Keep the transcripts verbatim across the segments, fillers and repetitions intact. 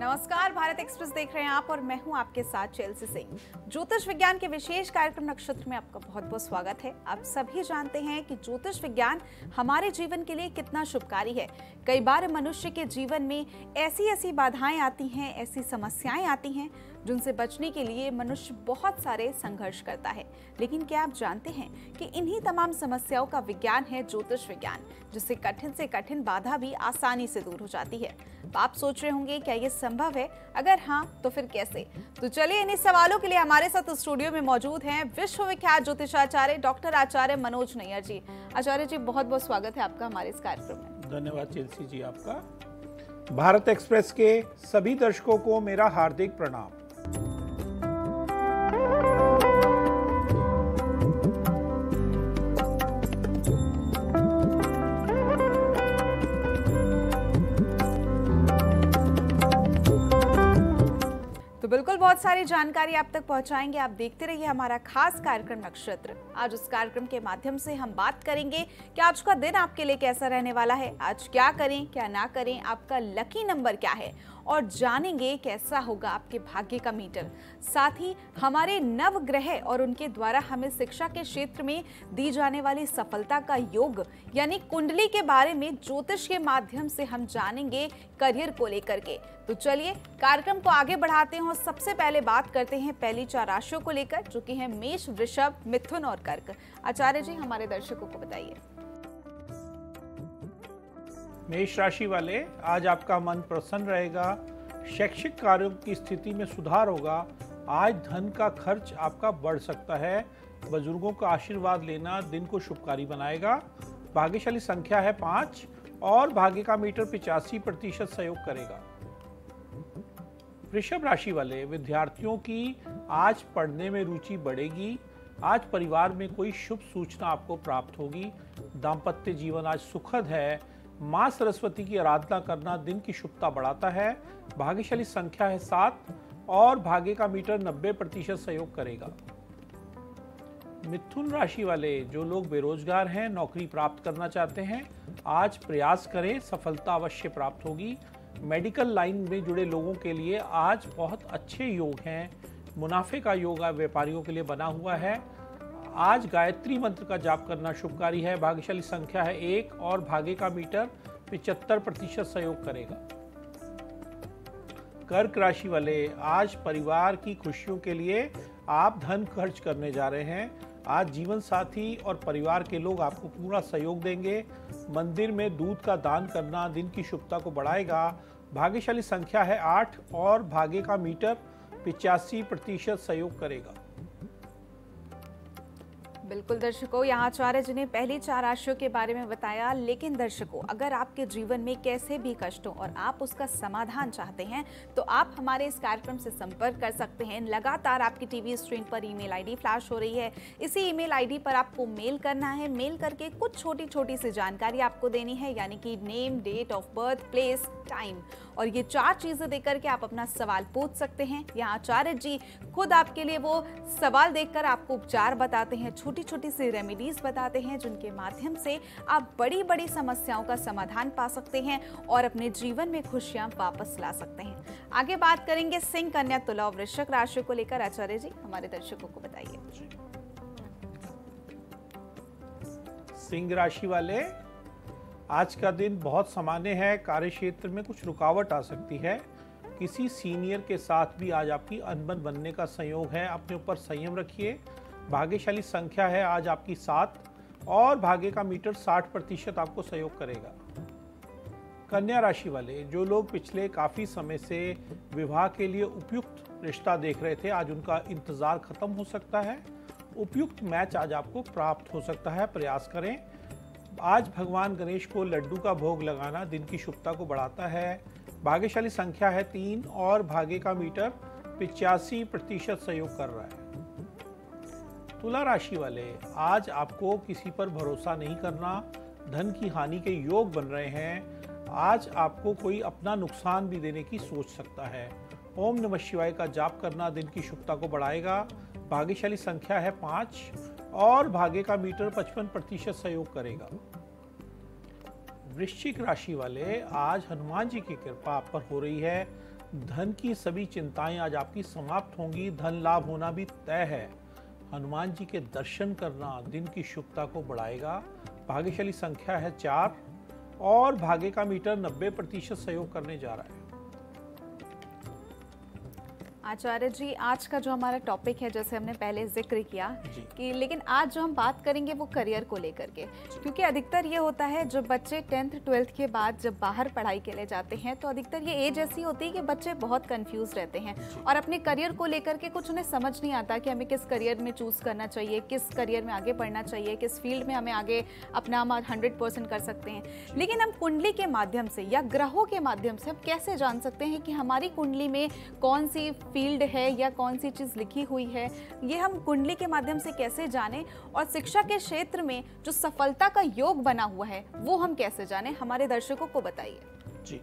नमस्कार, भारत एक्सप्रेस देख रहे हैं आप और मैं हूं आपके साथ चेल्सी सिंह। ज्योतिष विज्ञान के विशेष कार्यक्रम नक्षत्र में आपका बहुत बहुत स्वागत है। आप सभी जानते हैं कि ज्योतिष विज्ञान हमारे जीवन के लिए कितना शुभकारी है। कई बार मनुष्य के जीवन में ऐसी ऐसी बाधाएं आती हैं, ऐसी समस्याएं आती हैं जिनसे बचने के लिए मनुष्य बहुत सारे संघर्ष करता है। लेकिन क्या आप जानते हैं कि इन्हीं तमाम समस्याओं का विज्ञान है ज्योतिष विज्ञान, जिससे कठिन से कठिन बाधा भी आसानी से दूर हो जाती है। तो आप सोच रहे होंगे क्या ये संभव है? अगर हाँ तो फिर कैसे? तो चलिए इन्हीं सवालों के लिए हमारे साथ स्टूडियो में मौजूद हैं विश्वविख्यात ज्योतिषाचार्य डॉक्टर आचार्य मनोज नैयर जी। आचार्य जी, बहुत बहुत स्वागत है आपका हमारे इस कार्यक्रम में। धन्यवाद चेल्सी जी आपका। भारत एक्सप्रेस के सभी दर्शकों को मेरा हार्दिक प्रणाम। तो बिल्कुल बहुत सारी जानकारी आप तक पहुंचाएंगे। आप देखते रहिए हमारा खास कार्यक्रम नक्षत्र। आज उस कार्यक्रम के माध्यम से हम बात करेंगे कि आज का दिन आपके लिए कैसा रहने वाला है, आज क्या करें क्या ना करें, आपका लकी नंबर क्या है और जानेंगे कैसा होगा आपके भाग्य का मीटर। साथ ही हमारे नव ग्रह और उनके द्वारा हमें शिक्षा के क्षेत्र में दी जाने वाली सफलता का योग यानी कुंडली के बारे में ज्योतिष के माध्यम से हम जानेंगे करियर को लेकर के। तो चलिए कार्यक्रम को आगे बढ़ाते हैं और सबसे पहले बात करते हैं पहली चार राशियों को लेकर, जो कि है मेष, वृषभ, मिथुन और कर्क। आचार्य जी, हमारे दर्शकों को बताइए। मेष राशि वाले, आज आपका मन प्रसन्न रहेगा, शैक्षिक कार्यों की स्थिति में सुधार होगा। आज धन का खर्च आपका बढ़ सकता है। बुजुर्गों का आशीर्वाद लेना दिन को शुभकारी बनाएगा। भाग्यशाली संख्या है पाँच और भाग्य का मीटर पिचासी प्रतिशत सहयोग करेगा। वृषभ राशि वाले विद्यार्थियों की आज पढ़ने में रुचि बढ़ेगी। आज परिवार में कोई शुभ सूचना आपको प्राप्त होगी। दाम्पत्य जीवन आज सुखद है। मां सरस्वती की आराधना करना दिन की शुभता बढ़ाता है। भाग्यशाली संख्या है सात और भाग्य का मीटर नब्बे प्रतिशत सहयोग करेगा। मिथुन राशि वाले जो लोग बेरोजगार हैं, नौकरी प्राप्त करना चाहते हैं, आज प्रयास करें, सफलता अवश्य प्राप्त होगी। मेडिकल लाइन में जुड़े लोगों के लिए आज बहुत अच्छे योग हैं। मुनाफे का योग व्यापारियों के लिए बना हुआ है। आज गायत्री मंत्र का जाप करना शुभकारी है। भाग्यशाली संख्या है एक और भाग्य का मीटर पिचहत्तर प्रतिशत सहयोग करेगा। कर्क राशि वाले, आज परिवार की खुशियों के लिए आप धन खर्च करने जा रहे हैं। आज जीवन साथी और परिवार के लोग आपको पूरा सहयोग देंगे। मंदिर में दूध का दान करना दिन की शुभता को बढ़ाएगा। भाग्यशाली संख्या है आठ और भाग्य का मीटर पिचासी प्रतिशत सहयोग करेगा। बिल्कुल दर्शकों, यहाँ आचार्य जी ने पहली चार राशियों के बारे में बताया। लेकिन दर्शकों, अगर आपके जीवन में कैसे भी कष्ट हो और आप उसका समाधान चाहते हैं तो आप हमारे इस कार्यक्रम से संपर्क कर सकते हैं। लगातार आपकी टीवी स्क्रीन पर ईमेल आईडी फ्लैश हो रही है। इसी ईमेल आईडी पर आपको मेल करना है। मेल करके कुछ छोटी छोटी सी जानकारी आपको देनी है, यानी कि name, date of birth, place, time, और ये चार चीजें देकर के आप अपना सवाल पूछ सकते हैं। यहाँ आचार्य जी खुद आपके लिए वो सवाल देखकर आपको उपचार बताते हैं, छोटी छोटी सी रेमेडीज बताते हैं, जिनके माध्यम से आप बड़ी बड़ी समस्याओं का समाधान पा सकते हैं और अपने जीवन में खुशियां वापस ला सकते हैं। आगे बात करेंगे सिंह, कन्या, तुला और वृश्चिक राशि को लेकर। आचार्य जी, हमारे दर्शकों को बताइए। सिंह राशि वाले, आज का दिन बहुत सामान्य है। कार्य क्षेत्र में कुछ रुकावट आ सकती है। किसी सीनियर के साथ भी आज आपकी अनबन बनने का संयोग है। अपने ऊपर संयम रखिए। भाग्यशाली संख्या है आज आपकी सात और भाग्य का मीटर साठ प्रतिशत आपको सहयोग करेगा। कन्या राशि वाले जो लोग पिछले काफ़ी समय से विवाह के लिए उपयुक्त रिश्ता देख रहे थे, आज उनका इंतज़ार खत्म हो सकता है। उपयुक्त मैच आज आपको प्राप्त हो सकता है, प्रयास करें। आज भगवान गणेश को लड्डू का भोग लगाना दिन की शुभता को बढ़ाता है। भाग्यशाली संख्या है तीन और भाग्य का मीटर पिचासी प्रतिशत सहयोग कर रहा है। तुला राशि वाले, आज आपको किसी पर भरोसा नहीं करना। धन की हानि के योग बन रहे हैं। आज आपको कोई अपना नुकसान भी देने की सोच सकता है। ओम नमः शिवाय का जाप करना दिन की शुभता को बढ़ाएगा। भाग्यशाली संख्या है पाँच और भाग्य का मीटर पचपन प्रतिशत सहयोग करेगा। वृश्चिक राशि वाले, आज हनुमान जी की कृपा आप पर हो रही है। धन की सभी चिंताएं आज आपकी समाप्त होंगी, धन लाभ होना भी तय है। हनुमान जी के दर्शन करना दिन की शुभता को बढ़ाएगा। भाग्यशाली संख्या है चार और भाग्य का मीटर नब्बे प्रतिशत सहयोग करने जा रहा है। आचार्य जी, आज का जो हमारा टॉपिक है, जैसे हमने पहले जिक्र किया कि, लेकिन आज जो हम बात करेंगे वो करियर को लेकर के, क्योंकि अधिकतर ये होता है जब बच्चे टेंथ ट्वेल्थ के बाद जब बाहर पढ़ाई के लिए जाते हैं तो अधिकतर ये एज ऐसी होती है कि बच्चे बहुत कंफ्यूज रहते हैं और अपने करियर को लेकर के कुछ उन्हें समझ नहीं आता कि हमें किस करियर में चूज करना चाहिए, किस करियर में आगे बढ़ना चाहिए, किस फील्ड में हमें आगे अपना हम हंड्रेड परसेंट कर सकते हैं। लेकिन हम कुंडली के माध्यम से या ग्रहों के माध्यम से हम कैसे जान सकते हैं कि हमारी कुंडली में कौन सी फील्ड है या कौन सी चीज लिखी हुई है? ये हम कुंडली के माध्यम से कैसे जानें, और शिक्षा के क्षेत्र में जो सफलता का योग बना हुआ है वो हम कैसे जानें? हमारे दर्शकों को बताइए। जी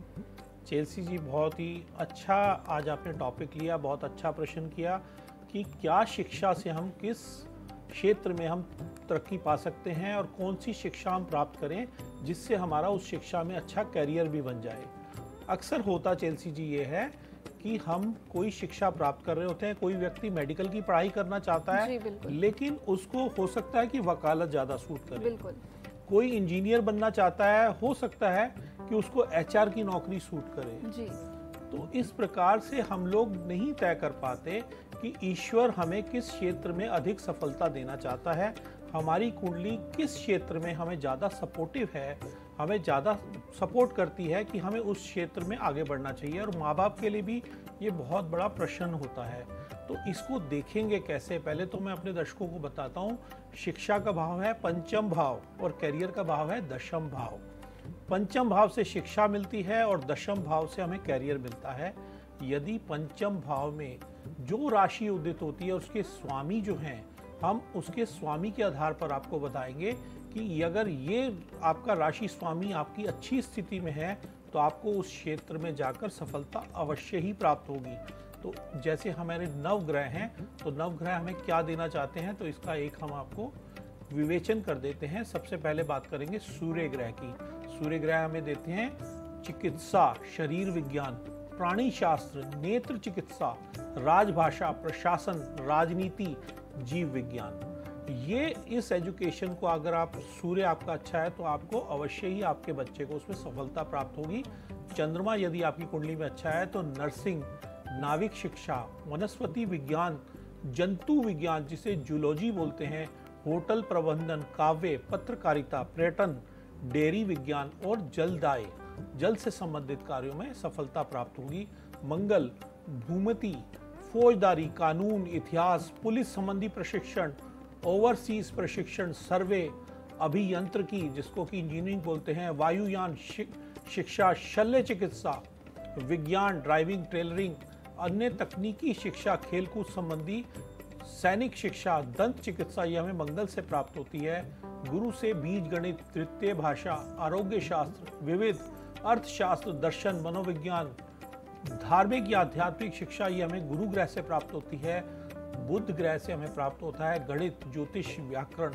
चेल्सी जी, बहुत ही अच्छा आज आपने टॉपिक लिया, बहुत अच्छा प्रश्न किया कि क्या शिक्षा से हम किस क्षेत्र में हम तरक्की पा सकते हैं और कौन सी शिक्षा हम प्राप्त करें जिससे हमारा उस शिक्षा में अच्छा करियर भी बन जाए। अक्सर होता चेल्सी जी ये है कि हम कोई शिक्षा प्राप्त कर रहे होते हैं, कोई व्यक्ति मेडिकल की पढ़ाई करना चाहता है लेकिन उसको हो सकता है कि वकालत ज़्यादा सूट करे। बिल्कुल। कोई इंजीनियर बनना चाहता है, हो सकता है कि उसको एचआर की नौकरी सूट करे। जी। तो इस प्रकार से हम लोग नहीं तय कर पाते कि ईश्वर हमें किस क्षेत्र में अधिक सफलता देना चाहता है, हमारी कुंडली किस क्षेत्र में हमें ज़्यादा सपोर्टिव है, हमें ज़्यादा सपोर्ट करती है कि हमें उस क्षेत्र में आगे बढ़ना चाहिए। और माँ बाप के लिए भी ये बहुत बड़ा प्रश्न होता है। तो इसको देखेंगे कैसे? पहले तो मैं अपने दर्शकों को बताता हूँ, शिक्षा का भाव है पंचम भाव और करियर का भाव है दशम भाव। पंचम भाव से शिक्षा मिलती है और दशम भाव से हमें करियर मिलता है। यदि पंचम भाव में जो राशि उदित होती है उसके स्वामी जो हैं, हम उसके स्वामी के आधार पर आपको बताएंगे कि अगर ये आपका राशि स्वामी आपकी अच्छी स्थिति में है तो आपको उस क्षेत्र में जाकर सफलता अवश्य ही प्राप्त होगी। तो जैसे हमारे नव ग्रह हैं, तो नव ग्रह हमें क्या देना चाहते हैं, तो इसका एक हम आपको विवेचन कर देते हैं। सबसे पहले बात करेंगे सूर्य ग्रह की। सूर्य ग्रह हमें देते हैं चिकित्सा, शरीर विज्ञान, प्राणी शास्त्र, नेत्र चिकित्सा, राजभाषा, प्रशासन, राजनीति, जीव विज्ञान। ये इस एजुकेशन को अगर आप, सूर्य आपका अच्छा है तो आपको अवश्य ही आपके बच्चे को उसमें सफलता प्राप्त होगी। चंद्रमा यदि आपकी कुंडली में अच्छा है तो नर्सिंग, नाविक शिक्षा, वनस्पति विज्ञान, जंतु विज्ञान जिसे जूलॉजी बोलते हैं, होटल प्रबंधन, काव्य, पत्रकारिता, पर्यटन, डेयरी विज्ञान और जलदाय, जल से संबंधित कार्यों में सफलता प्राप्त होगी। मंगल, भूमति, फौजदारी, कानून, इतिहास, पुलिस संबंधी प्रशिक्षण, ओवरसीज प्रशिक्षण, सर्वे, अभियंत्रिकी जिसको कि इंजीनियरिंग बोलते हैं, वायुयान शिक्षा, शल्य चिकित्सा, विज्ञान, ड्राइविंग, टेलरिंग, अन्य तकनीकी शिक्षा, खेलकूद संबंधी, सैनिक शिक्षा, दंत चिकित्सा, ये हमें मंगल से प्राप्त होती है। गुरु से बीज गणित, तृतीय भाषा, आरोग्य शास्त्र, विविध, अर्थशास्त्र, दर्शन, मनोविज्ञान, धार्मिक या आध्यात्मिक शिक्षा, ये हमें गुरु ग्रह से प्राप्त होती है। बुध ग्रह से हमें प्राप्त होता है गणित, ज्योतिष, व्याकरण,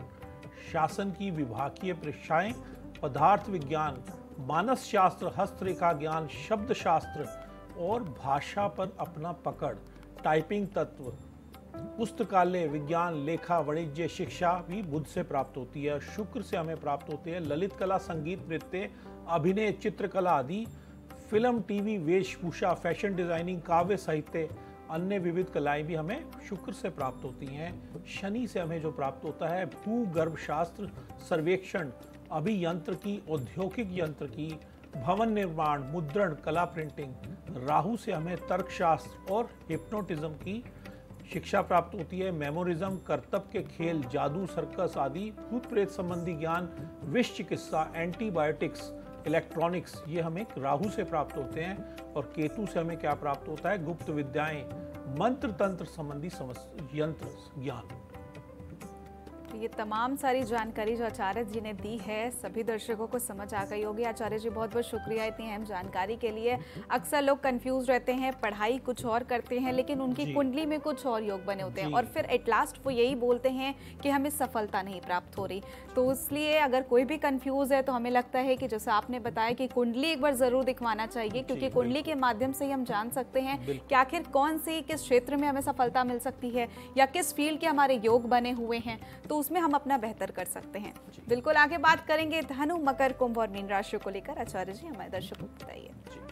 शासन की विभागीय परीक्षाएं, पदार्थ विज्ञान, मानस शास्त्र, हस्तरेखा ज्ञान, शब्द शास्त्र और भाषा पर अपना पकड़, टाइपिंग तत्व, पुस्तकालय विज्ञान, लेखा, वाणिज्य शिक्षा भी बुध से प्राप्त होती है। शुक्र से हमें प्राप्त होती है ललित कला, संगीत, नृत्य, अभिनय, चित्रकला आदि, फिल्म, टीवी, वेशभूषा, फैशन डिजाइनिंग, काव्य साहित्य, अन्य विविध कलाएं भी हमें शुक्र से प्राप्त होती हैं। शनि से हमें जो प्राप्त होता है भूगर्भ शास्त्र, सर्वेक्षण, अभियंत्रिकी, औद्योगिक यंत्रिकी, भवन निर्माण, मुद्रण, कला, प्रिंटिंग। राहु से हमें तर्कशास्त्र और हिप्नोटिज्म की शिक्षा प्राप्त होती है। मेमोरिज्म, कर्तव्य के खेल, जादू, सर्कस आदि, भूत प्रेत संबंधी ज्ञान, विष चिकित्सा, एंटीबायोटिक्स, इलेक्ट्रॉनिक्स, ये हमें राहु से प्राप्त होते हैं। और केतु से हमें क्या प्राप्त होता है, गुप्त विद्याएं, मंत्र तंत्र संबंधी समस्या, यंत्र ज्ञान। ये तमाम सारी जानकारी जो आचार्य जी ने दी है सभी दर्शकों को समझ आ गई होगी। आचार्य जी बहुत बहुत शुक्रिया इतनी अहम जानकारी के लिए। अक्सर लोग कंफ्यूज रहते हैं, पढ़ाई कुछ और करते हैं लेकिन उनकी कुंडली में कुछ और योग बने होते हैं और फिर एट लास्ट वो यही बोलते हैं कि हमें सफलता नहीं प्राप्त हो रही। तो इसलिए अगर कोई भी कंफ्यूज है तो हमें लगता है कि जैसा आपने बताया कि कुंडली एक बार जरूर दिखवाना चाहिए, क्योंकि कुंडली के माध्यम से ही हम जान सकते हैं कि आखिर कौन सी किस क्षेत्र में हमें सफलता मिल सकती है या किस फील्ड के हमारे योग बने हुए हैं, तो उसमें हम अपना बेहतर कर सकते हैं। बिल्कुल आगे बात करेंगे धनु, मकर, कुंभ और मीन राशि को लेकर। आचार्य जी हमारे दर्शकों को बताइए।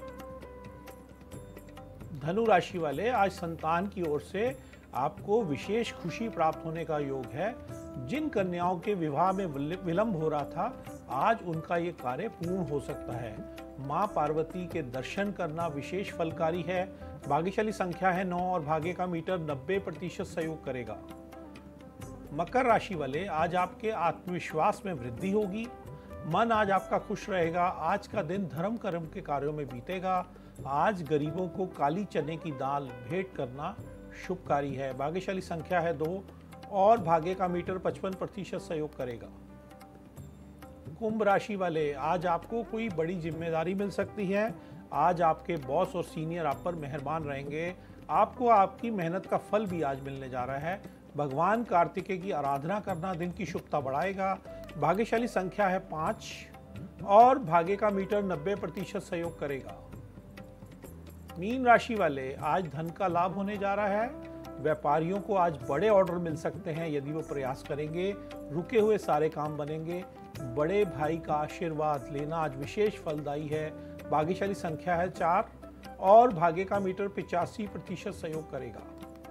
धनु राशि वाले, आज संतान की ओर से आपको विशेष खुशी प्राप्त होने का योग है। जिन कन्याओं के विवाह में विलंब हो रहा था, आज उनका ये कार्य पूर्ण हो सकता है। माँ पार्वती के दर्शन करना विशेष फलकारी है। भाग्यशाली संख्या है नौ और भाग्य का मीटर नब्बे प्रतिशत सहयोग करेगा। मकर राशि वाले, आज आपके आत्मविश्वास में वृद्धि होगी। मन आज आपका खुश रहेगा। आज का दिन धर्म कर्म के कार्यों में बीतेगा। आज गरीबों को काली चने की दाल भेंट करना शुभकारी है। भाग्यशाली संख्या है दो और भाग्य का मीटर पचपन प्रतिशत सहयोग करेगा। कुंभ राशि वाले, आज आपको कोई बड़ी जिम्मेदारी मिल सकती है। आज आपके बॉस और सीनियर आप पर मेहरबान रहेंगे। आपको आपकी मेहनत का फल भी आज मिलने जा रहा है। भगवान कार्तिकेय की आराधना करना दिन की शुभता बढ़ाएगा। भाग्यशाली संख्या है पाँच और भाग्य का मीटर नब्बे प्रतिशत सहयोग करेगा। मीन राशि वाले, आज धन का लाभ होने जा रहा है। व्यापारियों को आज बड़े ऑर्डर मिल सकते हैं यदि वो प्रयास करेंगे। रुके हुए सारे काम बनेंगे। बड़े भाई का आशीर्वाद लेना आज विशेष फलदायी है। भाग्यशाली संख्या है चार और भाग्य का मीटर पिचासी प्रतिशत सहयोग करेगा।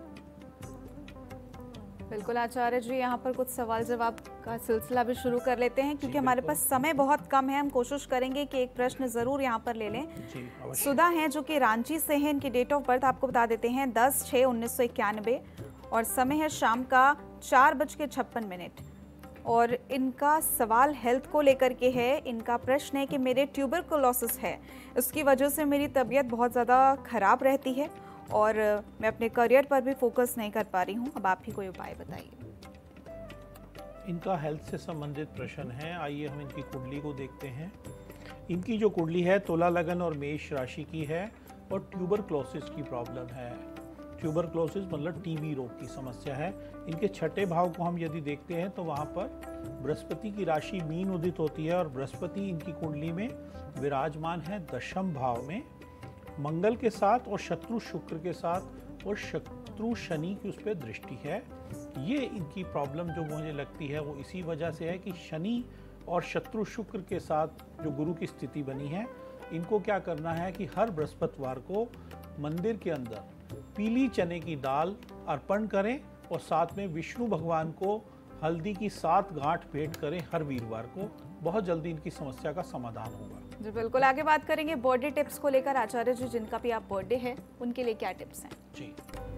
बिल्कुल आचार्य जी, यहाँ पर कुछ सवाल जवाब का सिलसिला भी शुरू कर लेते हैं क्योंकि हमारे पास समय बहुत कम है। हम कोशिश करेंगे कि एक प्रश्न जरूर यहाँ पर ले लें। सुधा हैं जो कि रांची से हैं, इनकी डेट ऑफ बर्थ आपको बता देते हैं दस छः उन्नीस सौ इक्यानवे और समय है शाम का चार बज के छप्पन मिनट और इनका सवाल हेल्थ को लेकर के है। इनका प्रश्न है कि मेरे ट्यूबरकुलोसिस है, उसकी वजह से मेरी तबीयत बहुत ज़्यादा खराब रहती है और मैं अपने करियर पर भी फोकस नहीं कर पा रही हूँ। अब आप ही कोई उपाय बताइए। इनका हेल्थ से संबंधित प्रश्न है। आइए हम इनकी कुंडली को देखते हैं। इनकी जो कुंडली है तुला लगन और मेष राशि की है और ट्यूबरक्लोसिस की प्रॉब्लम है। ट्यूबरक्लोसिस मतलब टीबी रोग की समस्या है। इनके छठे भाव को हम यदि देखते हैं तो वहाँ पर बृहस्पति की राशि मीन उदित होती है और बृहस्पति इनकी कुंडली में विराजमान है दशम भाव में मंगल के साथ और शत्रु शुक्र के साथ और शत्रु शनि की उस पर दृष्टि है। ये इनकी प्रॉब्लम जो मुझे लगती है वो इसी वजह से है कि शनि और शत्रु शुक्र के साथ जो गुरु की स्थिति बनी है। इनको क्या करना है कि हर बृहस्पतिवार को मंदिर के अंदर पीली चने की दाल अर्पण करें और साथ में विष्णु भगवान को हल्दी की सात गांठ भेंट करें हर वीरवार को। बहुत जल्दी इनकी समस्या का समाधान होगा। जी बिल्कुल, आगे बात करेंगे बर्थडे टिप्स को लेकर। आचार्य जी, जिनका भी आप बर्थडे है उनके लिए क्या टिप्स हैं? जी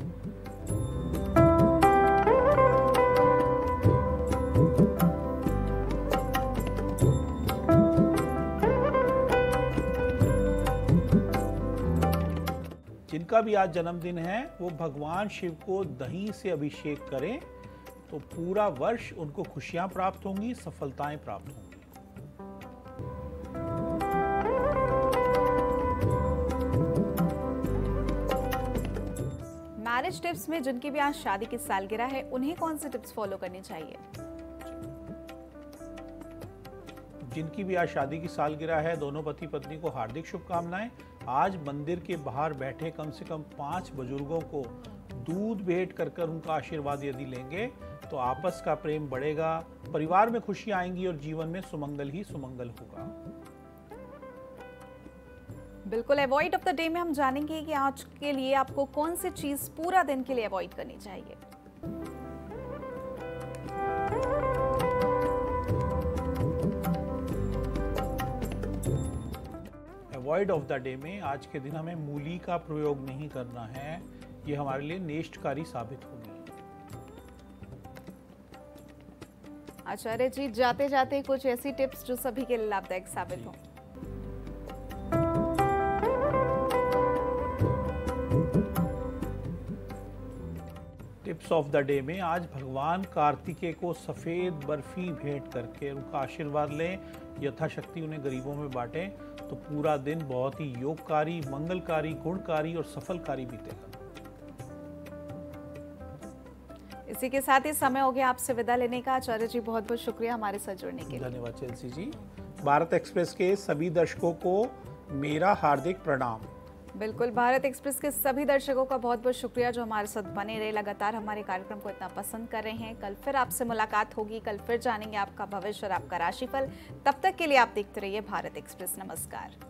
जिनका भी आज जन्मदिन है वो भगवान शिव को दही से अभिषेक करें तो पूरा वर्ष उनको खुशियां प्राप्त होंगी, सफलताएं प्राप्त होंगी। मैरिज टिप्स में जिनकी भी आज शादी की सालगिरह है उन्हें कौन से टिप्स फॉलो करनी चाहिए? जिनकी भी आज शादी की सालगिरह है, दोनों पति पत्नी को हार्दिक शुभकामनाएं। आज मंदिर के बाहर बैठे कम से कम पांच बुजुर्गों को दूध भेंट कर कर उनका आशीर्वाद यदि लेंगे तो आपस का प्रेम बढ़ेगा, परिवार में खुशियां आएंगी और जीवन में सुमंगल ही सुमंगल होगा। बिल्कुल, अवॉइड ऑफ द डे में हम जानेंगे कि आज के लिए आपको कौन सी चीज पूरा दिन के लिए अवॉइड करनी चाहिए। अवॉइड ऑफ द डे में आज के दिन हमें मूली का प्रयोग नहीं करना है। ये हमारे लिए नेष्टकारी साबित होगी। आचार्य जी, जाते जाते कुछ ऐसी टिप्स जो सभी के लिए लाभदायक साबित हो। Tip tips of the day में आज भगवान कार्तिकेय को सफ़ेद बर्फी भेंट करके उनका आशीर्वाद लें, यथाशक्ति उन्हें गरीबों में बांटें, तो पूरा दिन बहुत ही योगकारी, मंगलकारी, गुणकारी और सफलकारी बीतेगा। इसी के साथ ही समय हो गया आपसे विदा लेने का। आचार्य जी बहुत बहुत शुक्रिया हमारे साथ जुड़ने के लिए। धन्यवाद चेल्सी जी। भारत एक्सप्रेस के सभी दर्शकों को मेरा हार्दिक प्रणाम। बिल्कुल, भारत एक्सप्रेस के सभी दर्शकों का बहुत बहुत शुक्रिया जो हमारे साथ बने रहे, लगातार हमारे कार्यक्रम को इतना पसंद कर रहे हैं। कल फिर आपसे मुलाकात होगी, कल फिर जानेंगे आपका भविष्य और आपका राशिफल। तब तक के लिए आप देखते रहिए भारत एक्सप्रेस। नमस्कार।